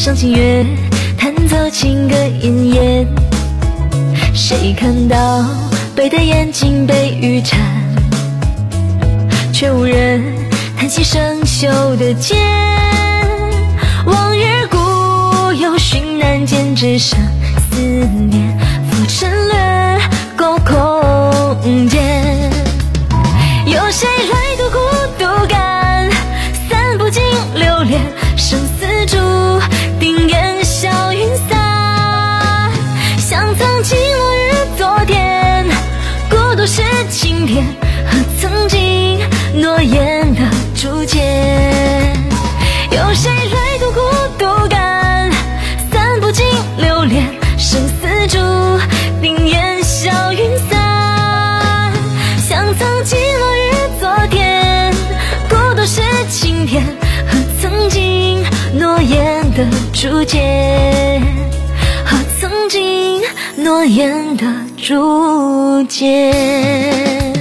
赏清月，弹奏情歌谚言。谁看到背的眼睛被雨缠，却无人叹息生锈的剑。往日故友寻难见，只剩思念浮沉掠过空间。有谁来度孤独感，散不尽流连生死注定烟消云散。像曾经落日昨天，孤独是晴天和曾经诺言的竹简。有谁来度孤独感，散不尽流连生死注定烟消云散。像曾经落日昨天，孤独是晴天和曾经诺言的竹简，和曾经诺言的竹简。